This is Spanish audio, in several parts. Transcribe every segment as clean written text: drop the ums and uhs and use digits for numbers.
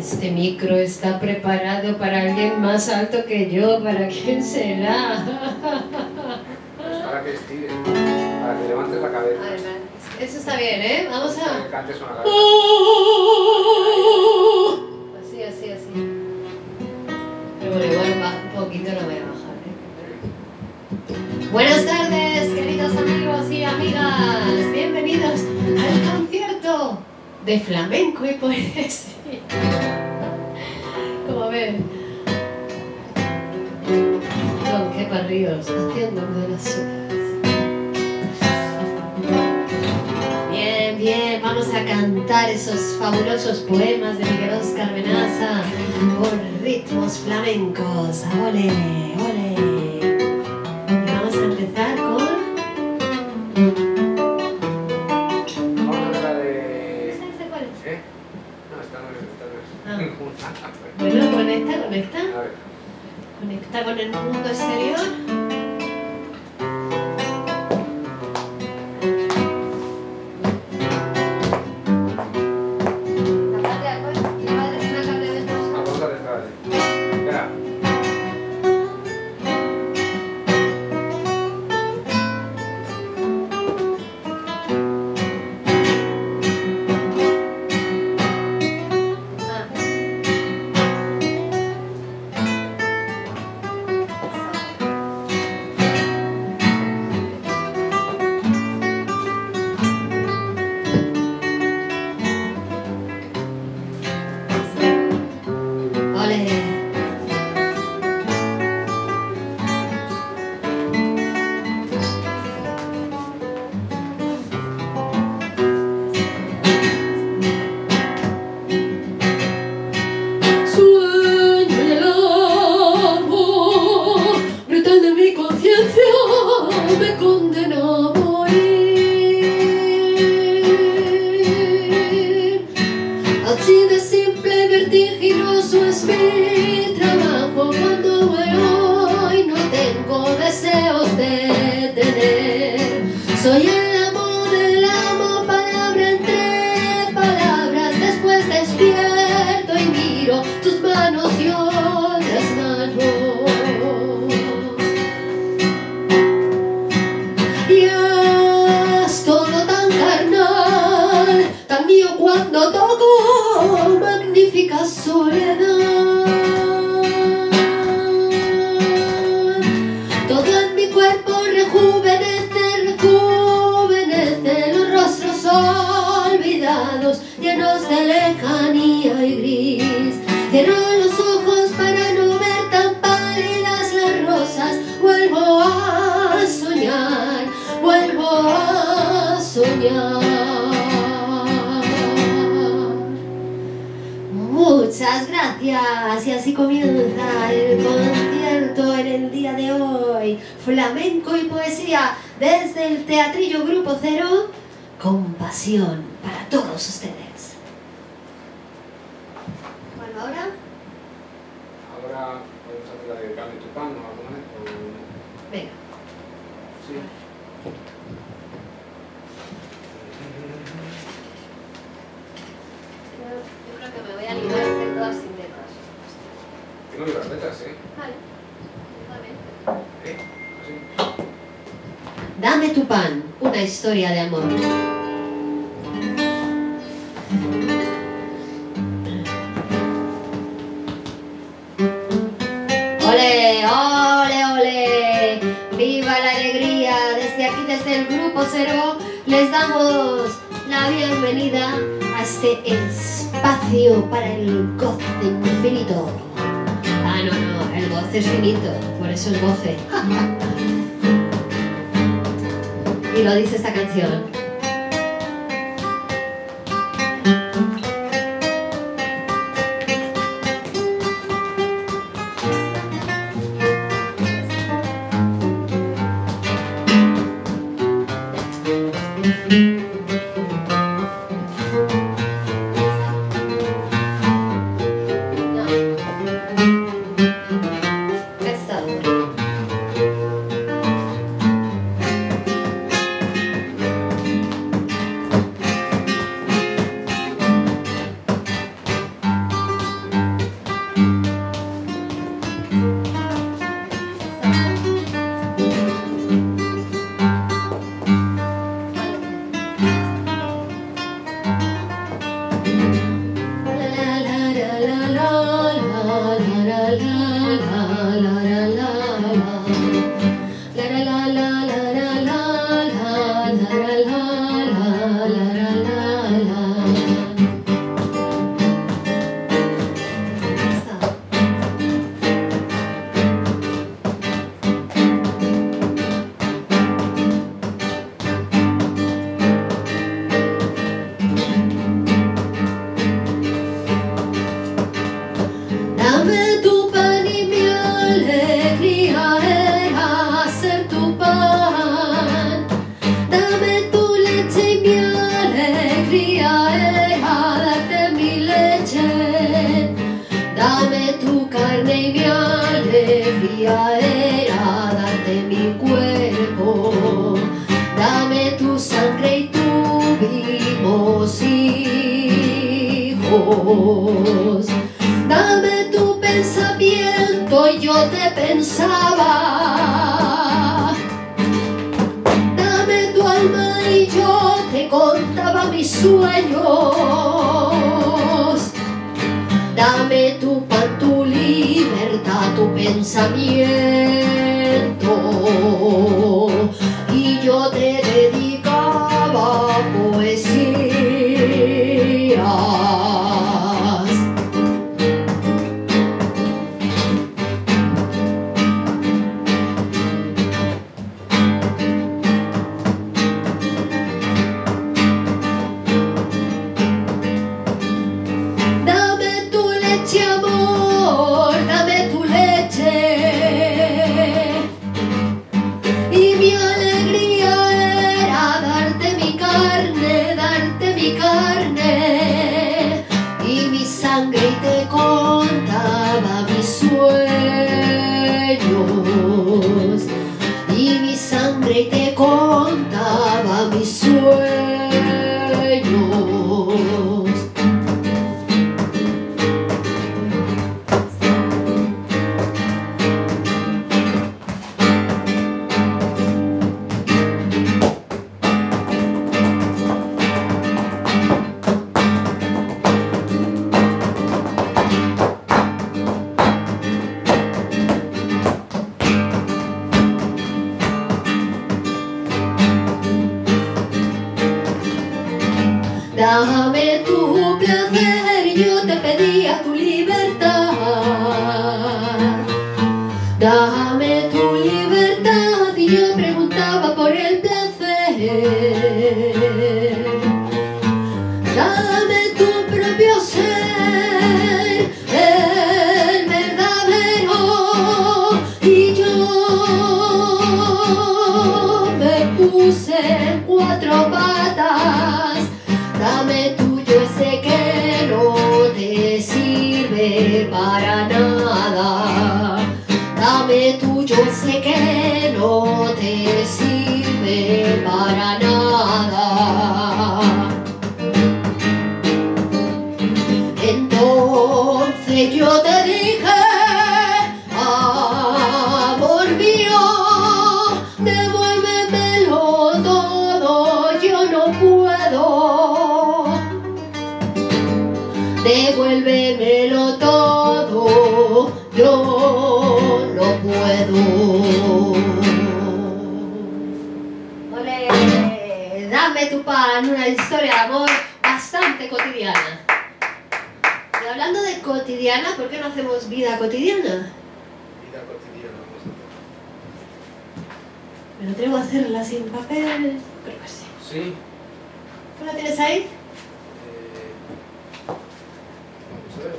Este micro está preparado para alguien más alto que yo. ¿Para quién será? Pues para que estires, para que levantes la cabeza. A ver, eso está bien, ¿eh? Vamos a... Que cantes una cabeza. Así, así, así. Pero bueno, igual un poquito lo voy a bajar, ¿eh? Buenas tardes, queridos amigos y amigas. Bienvenidos al concierto de flamenco y poesía. Como ven, Don Kepa Ríos haciéndome de las suyas. Bien, bien, vamos a cantar esos fabulosos poemas de Miguel Óscar Benaza por ritmos flamencos. ¡Ole, ole! Y vamos a empezar con... Bueno, conecta. Conecta con el mundo exterior. Muchas gracias, y así comienza el concierto en el día de hoy, flamenco y poesía desde el Teatrillo Grupo Cero, con pasión para todos ustedes. Bueno, ahora podemos hacer la de Dame tu pan, ¿no? ¿Alguna vez? Venga. Sí. Yo creo que me voy a animar a hacer todas sin letras. Que no llevas letras, ¿eh? Vale, Así. Dame tu pan, una historia de amor. ¡Ole, ole, ole! ¡Viva la alegría! Desde aquí, desde el Grupo Cero, les damos la bienvenida a este espacio para el goce infinito. Ah, no, el goce es finito, por eso el goce. Y lo dice esta canción. tu carne y mi alegría era darte mi cuerpo. Dame tu sangre y tuvimos hijos. Dame tu pensamiento y yo te pensaba. Dame tu alma y yo te contaba mis sueños. Dame tu pan, tu libertad, tu pensamiento. Y yo te dedicaba poesías. Dame tu leche, amor, dame tu leche. Y mi alegría era darte mi carne y mi sangre, y te contaba mis sueños. Y mi sangre, y te contaba mis sueños. Dame tu placer, yo te pedía tu libertad. Dame tu libertad y yo preguntaba por el placer. Dame tu propio ser, el verdadero, y yo me puse en cuatro patas. Dame tuyo ese que no te sirve para nada. Dame tuyo ese que no te sirve para nada. Entonces yo te dije, amor mío, devuélvemelo todo, yo no puedo. Devuélvemelo todo, yo no puedo. Olé, dame tu pan, una historia de amor bastante cotidiana. Y hablando de cotidiana, ¿por qué no hacemos vida cotidiana? Vida cotidiana, vamos a ¿Me atrevo a hacerla sin papel? Creo que sí. hacer. Sí. ¿Tú la tienes ahí? Vamos a ver.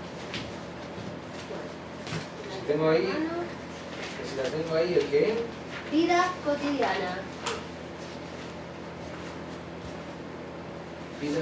Si tengo ahí, si la tengo ahí, ¿el qué? Vida cotidiana. Vida.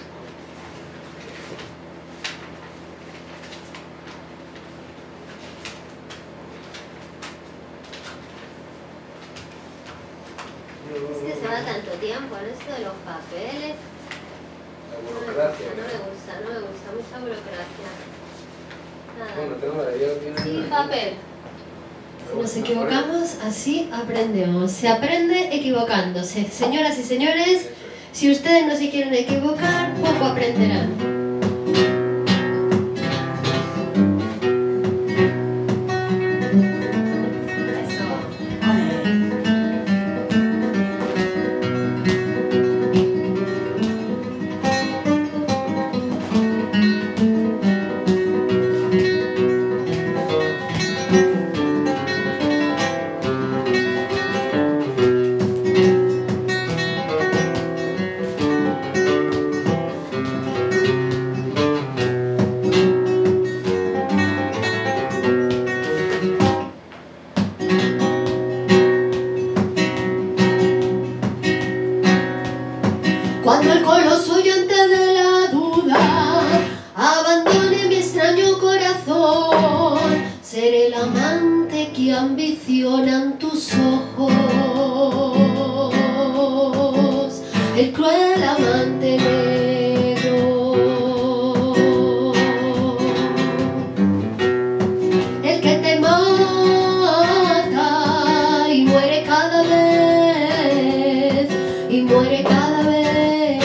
Es que se va tanto tiempo en esto de los papeles. La burocracia. No me gusta, mucha burocracia. Nada. Bueno, tengo la idea que tiene. Sin papel. Si nos equivocamos, así aprendemos. Se aprende equivocándose. Señoras y señores, si ustedes no se quieren equivocar, poco aprenderán. Cuando el coloso y antes de la duda abandone mi extraño corazón, seré el amante que ambicionan tus ojos, el cruel amante negro, el que te mata y muere cada vez, y muere cada vez,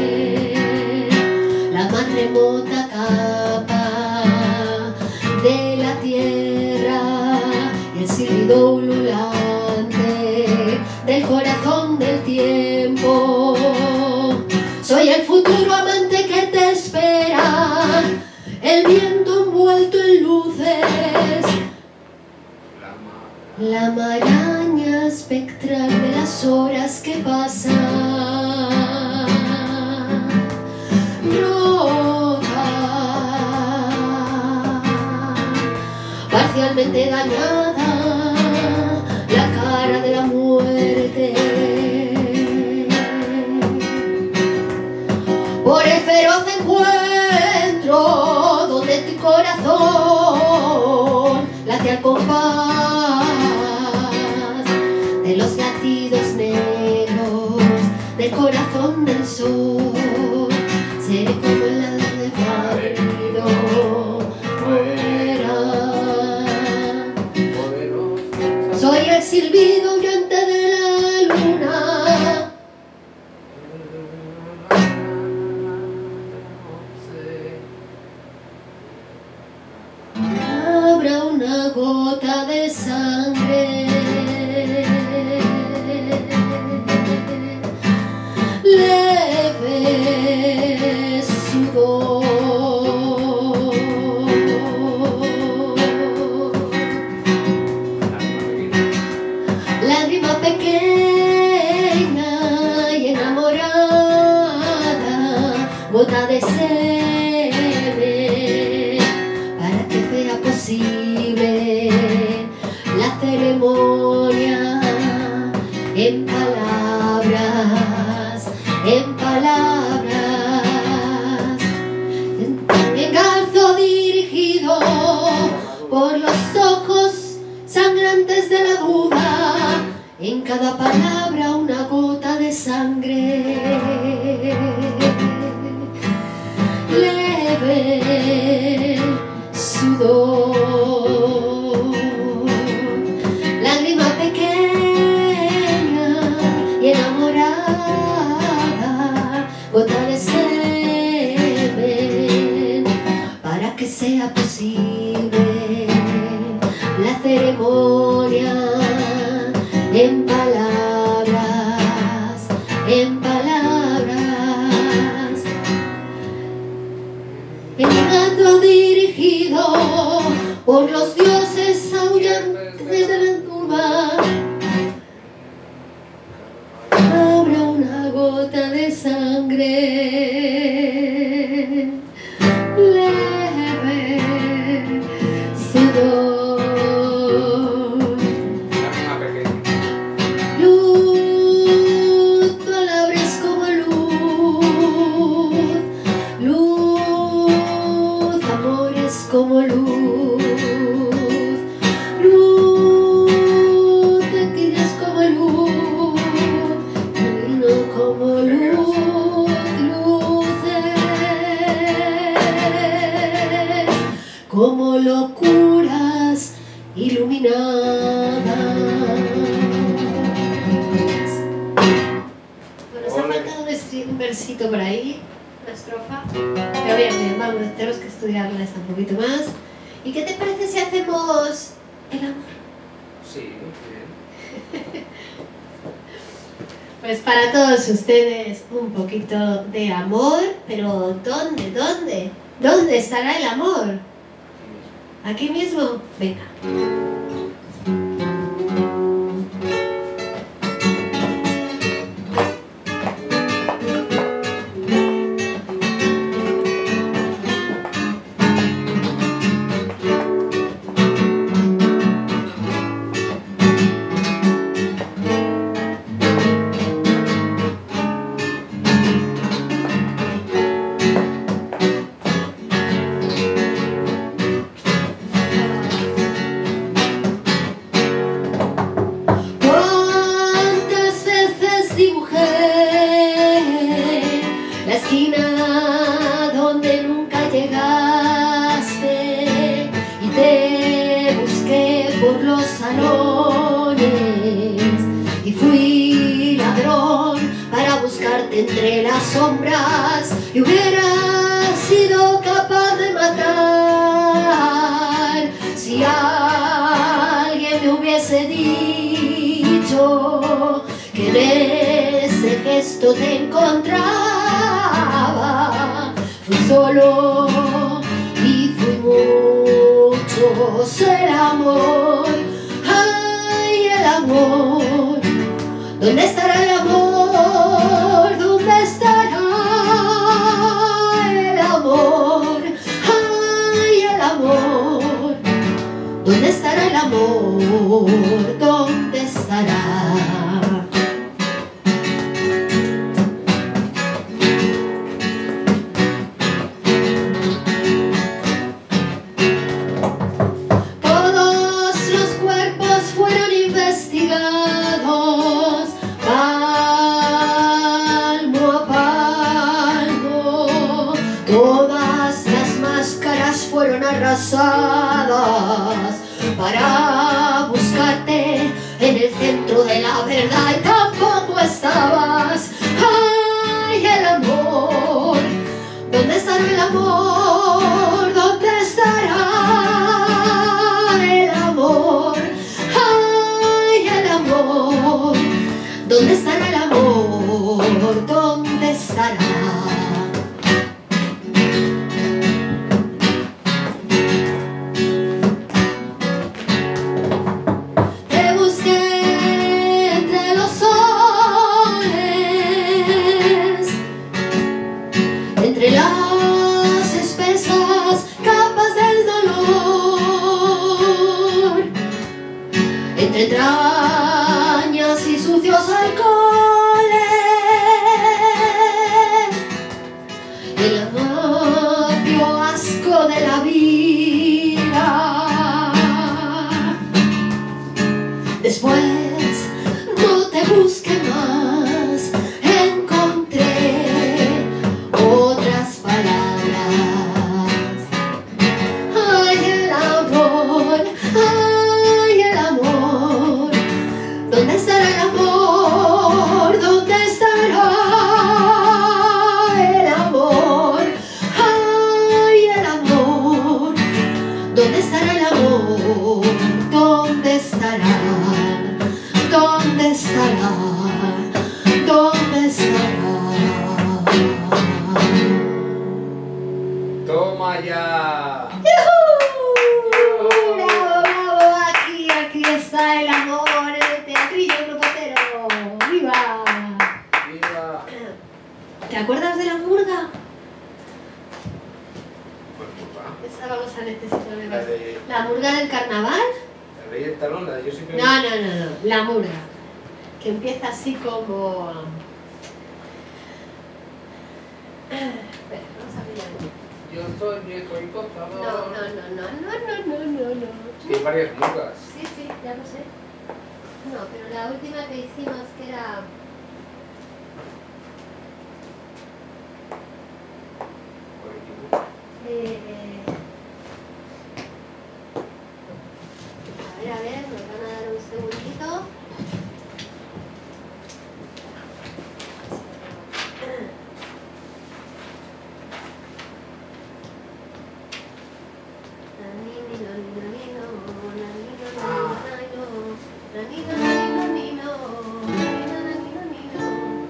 la más remota capa de la tierra, y el silbido ululante del corazón del tiempo. Soy el futuro amante que te espera, el viento envuelto en luces, la maraña espectral de las horas que pasan, rota, parcialmente dañada, la cara de la muerte. Por el feroz encuentro donde tu corazón late al compás de los latidos negros del corazón del sol, seré como el ave pálido fuera. Soy el silbido huyente de la luna, habrá una gota de sangre, leve sudor, lágrima pequeña y enamorada, gota de semen, para que sea posible la ceremonia en palabras, en palabras, en garzo dirigido por los ojos sangrantes de la duda, en cada palabra una gota de sangre, leve sudor, lágrima pequeña y enamorada, gota de semen, para que sea posible la ceremonia en palabras, en palabras, en canto dirigido por los dioses aullantes de la tumba, habrá una gota de sangre, leve sudor, luz, palabras como luz, luz, amores como luz, luz, tequillas como luz, vino como luz, luces como locuras iluminadas. Bueno, nos ha faltado un versito por ahí, una estrofa, pero bien, bien, vamos, tenemos que estudiarla esta un poquito más. ¿Y qué te parece si hacemos el amor? Sí, bien. Pues para todos ustedes un poquito de amor, pero ¿dónde? ¿Dónde? ¿Dónde estará el amor? ¿Aquí mismo? Venga. sombras y hubiera sido capaz de matar si alguien me hubiese dicho que en ese gesto te encontraba. Fui solo y fui muchos el amor. Ay, el amor, ¿dónde estará el amor? ¿Dónde estará el amor? Ay, el amor, ¿dónde estará el amor? ¿Dónde estará? Todos los cuerpos fueron investigados palmo a palmo, todas las máscaras fueron arrasadas para buscarte en el centro de la verdad y tampoco estabas. Ay, el amor, ¿dónde estará el amor? ¿Dónde estará el amor? Ay, el amor, ¿dónde estará el amor? ¿Dónde estará? Te busqué entre los soles, entre las espesas capas del dolor, entre entrañas y sucios alcoholes, el agrio asco de la vida. Después no te busqué más, encontré otras palabras. Ay, el amor, ay, el amor, ¿dónde estará el amor? ¿Dónde estará el amor? Ay, el amor, ¿dónde estará el amor? ¿Dónde estará? ¿Dónde estará? ¿Dónde estará? Toma ya. ¡Yujú! ¡Bravo, bravo! Aquí está el amor en el teatrillo grupotero. ¡Viva! Viva. ¿Te acuerdas de la murga? Pues va. Esa vamos a necesitar de La ver. de ¿La murga del carnaval? la Rey del Talón, la de yo siempre. No, la murga. Que empieza así como... Espera, vamos a pillar. Yo soy viejo y contador. No. Es que hay varias murgas. Sí, ya lo sé. No, pero la última que hicimos que era... Por aquí. A ver, nos van a dar un segundito.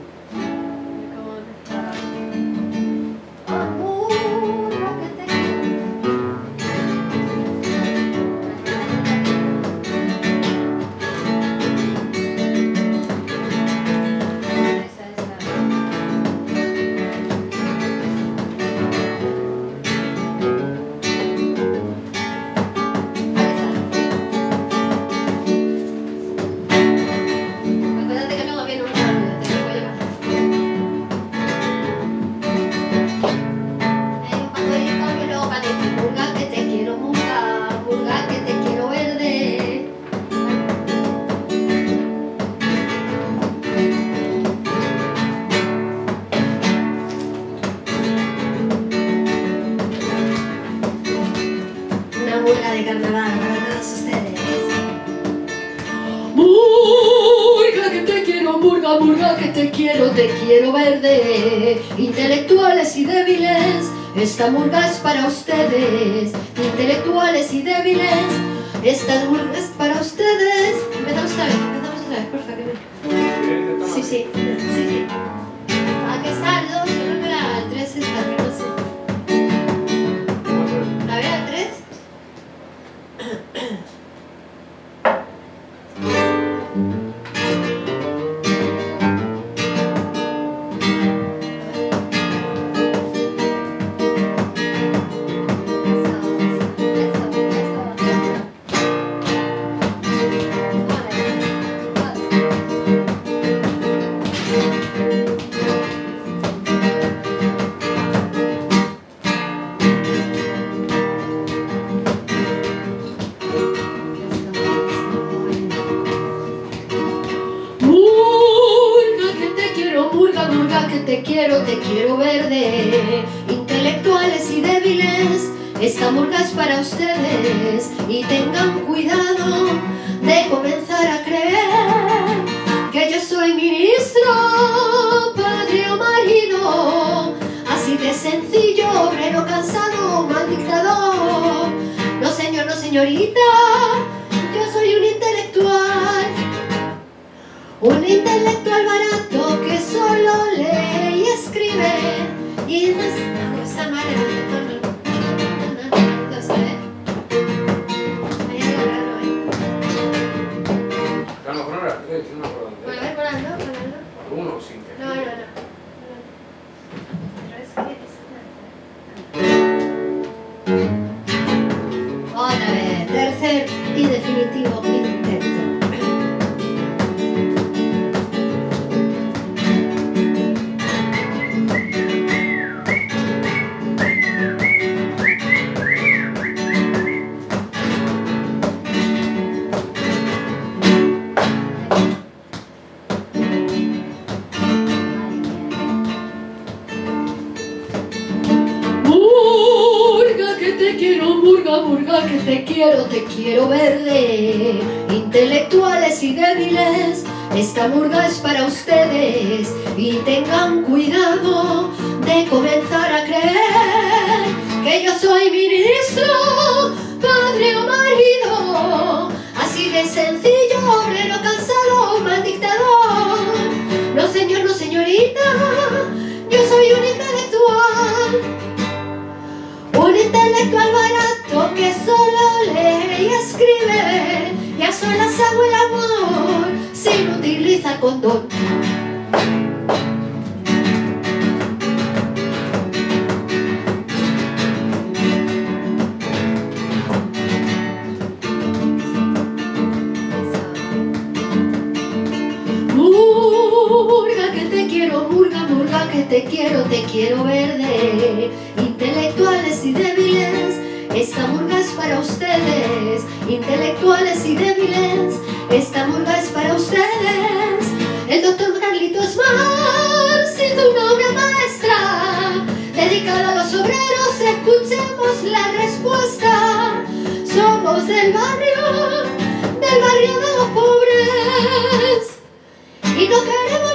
Amor, que te Murga, murga, que te quiero verde. Intelectuales y débiles, esta murga es para ustedes. Intelectuales y débiles, esta murga es para ustedes. Empezamos otra vez, porfa, que me... Sí, sí. Aquí está el 2, yo creo que era el 3 está, pero no sé. A ver, el 3. Te quiero verde. Intelectuales y débiles, esta murga es para ustedes. Y tengan cuidado de comenzar a creer que yo soy ministro, padre o marido. Así de sencillo, obrero cansado, mal dictador. No señor, no señorita, yo soy un intelectual. Un intelectual barato que solo lee y escribe. Y no está mal el intelectual, no sé. Hay algo raro ahí. A lo mejor no era 3, no me acuerdo. Bueno, a ver, ponlo. Uno, sin que... No. Otra vez, tercer y definitivo intento. Murga, que te quiero verde. Intelectuales y débiles, esta murga es para ustedes. Y tengan cuidado de comenzar a creer que yo soy ministro, padre o marido. Así de sencillo, obrero cansado, mal dictador. No señor, no señorita, yo soy un intelectual. Un intelectual barato que solo lee y escribe. Y a solas hago el amor sin utilizar condón. Murga, que te quiero, murga, que te quiero verde. Intelectuales y débiles, esta murga es para ustedes. Intelectuales y débiles, esta murga es para ustedes. El doctor Carlitos Marx hizo una obra maestra dedicada a los obreros. Escuchemos la respuesta. Somos del barrio de los pobres. Y no queremos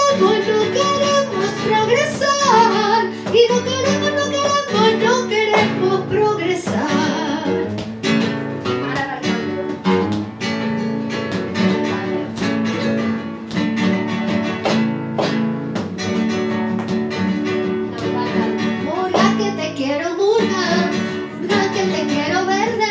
progresar. Y no queremos progresar. Murga, que te quiero, murga, que te quiero verde.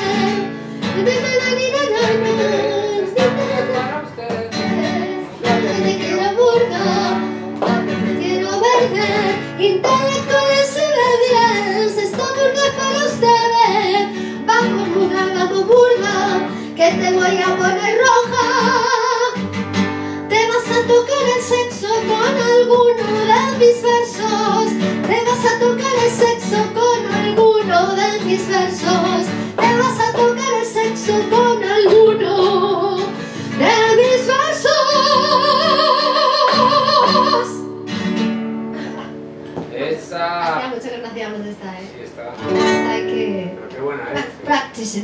Intelectuales y débiles, esta murga es para ustedes. Vamos murga, que te voy a poner roja. Te vas a tocar el sexo con alguno de mis versos. Te vas a tocar el sexo con alguno de mis versos. Te vas a tocar el sexo con alguno de mis versos. Esa... Muchas gracias, ¿dónde está, Sí, está. Esta hay que... Pero qué buena es.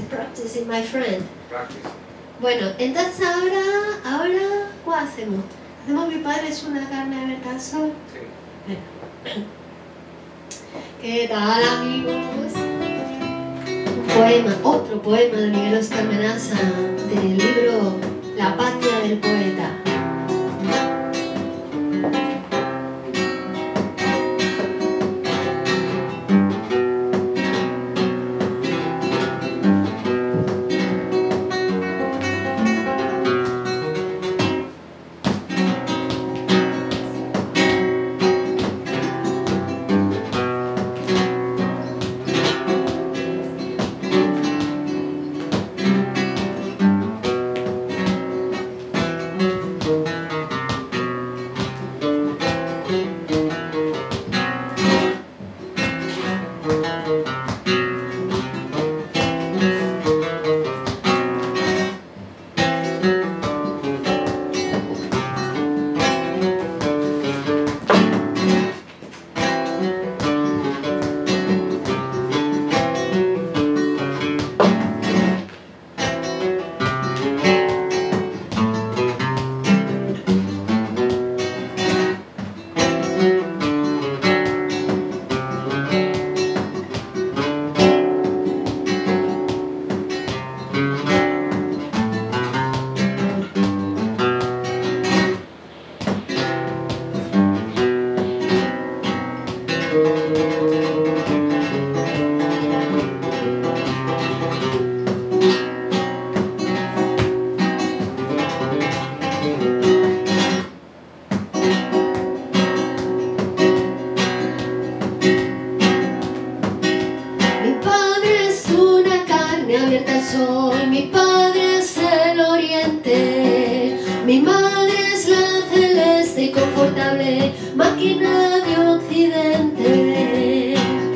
Practicing, my friend. Practice. Bueno, entonces ahora, ¿cuál hacemos? ¿Hacemos Mi Padre es una carne abierta al sol? Sí. ¿Qué tal, amigos? Un poema, otro poema de Miguel Óscar Menaza, del libro La patria del poeta. Mi padre es el oriente, mi madre es la celeste y confortable máquina de occidente.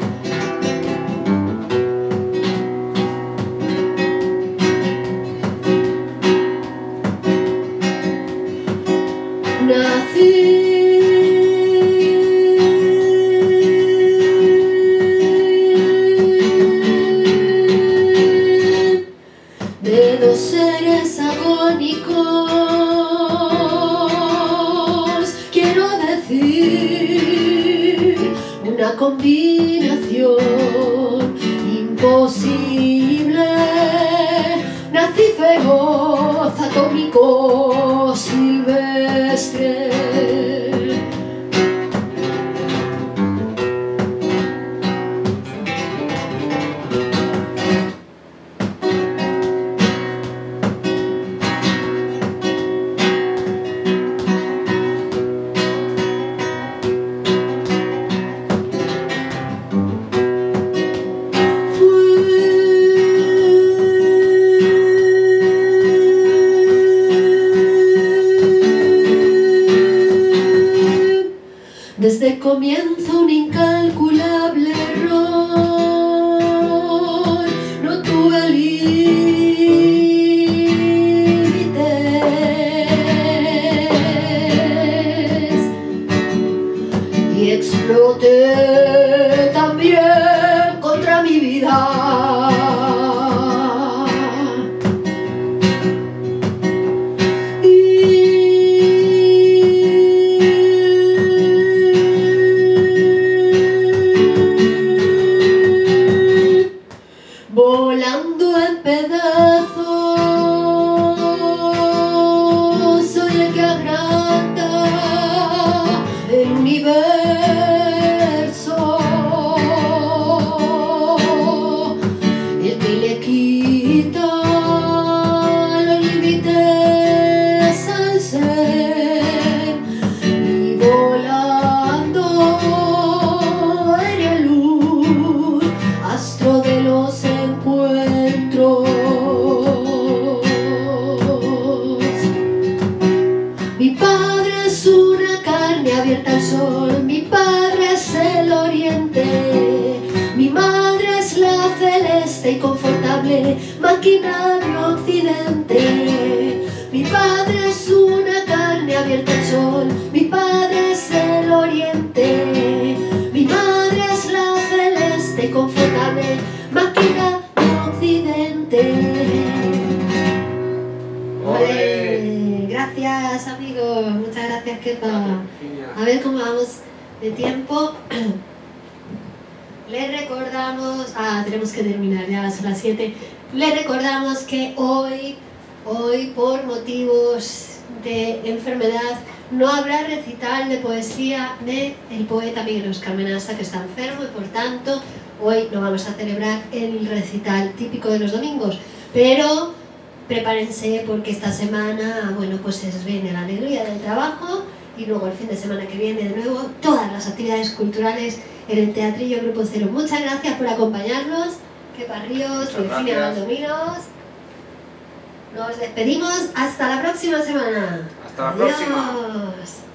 De dos seres agónicos, quiero decir una combinación imposible. Nací feroz, atómico, silvestre. Desde comienzo un incalculable error, no tuve límites y exploté también contra mi vida. Volando en pedazos, soy el que agranda el universo, el que le quita los límites al ser, y volando aérea luz, astro de los encuentros. Mi padre es una carne abierta al sol, mi padre es el oriente, mi madre es la celeste y confortable máquina de occidente. Mi padre es una carne abierta al sol, mi padre es el oriente, mi madre es la celeste y confortable máquina de occidente. ¡Ole! Gracias, amigos, muchas gracias. cómo vamos de tiempo. Les recordamos, tenemos que terminar, ya son las 7. Les recordamos que hoy por motivos de enfermedad no habrá recital de poesía de el poeta Miguel Óscar Menasa, que está enfermo, y por tanto hoy no vamos a celebrar el recital típico de los domingos, pero prepárense porque esta semana, bueno, pues se viene la alegría del trabajo y luego el fin de semana que viene de nuevo todas las actividades culturales en el Teatrillo Grupo Cero. Muchas gracias por acompañarnos. Kepa Ríos, Virginia Valdominos. Nos despedimos hasta la próxima semana. Hasta la próxima. Adiós.